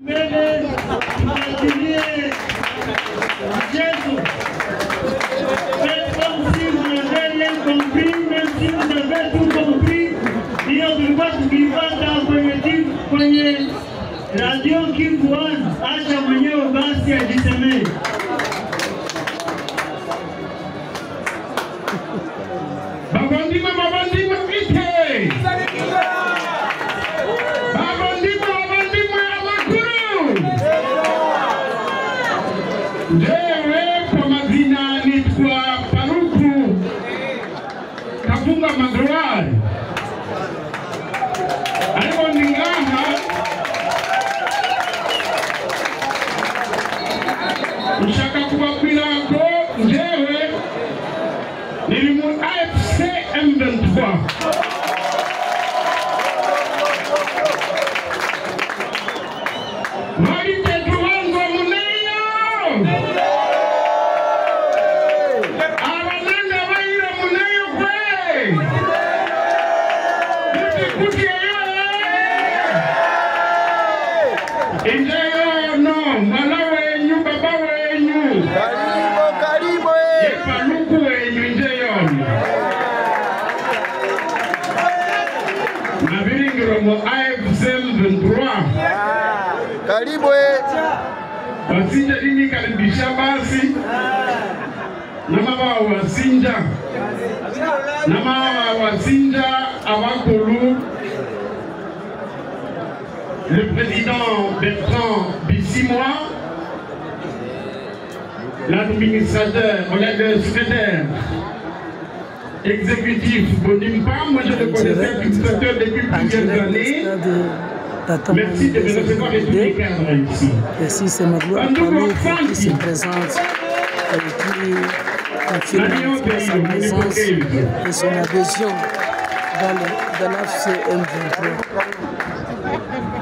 Radio Kivu One, acha mwenyewe basi ajisemee. Babandima ite! Babandima ya makuru! Ndewe kwa mazina nitwa Paruku Kafunga Magrawari. Alipo ningaha Nshaka kubabwira ko njewe niri mu AFC M23. Mali tetu wangu muneyo abananga bayira muneyo kwe kuti injeyo no malawe baba wenyu karibu Paluku wenyu injeyo nabiringiro mu AFC M23 karibu wasinja dini karibisha basi nama wasinja Awakolu le président Bertrand Bissimois, l'administrateur, le secrétaire exécutif Bonimpa, moi je le connaissais administrateur depuis plusieurs années. Merci de me recevoir et tous les cadres ici. Merci, c'est ma gloire qui se présente et qui confirme sa présence et son adhésion dans l'AFC M23.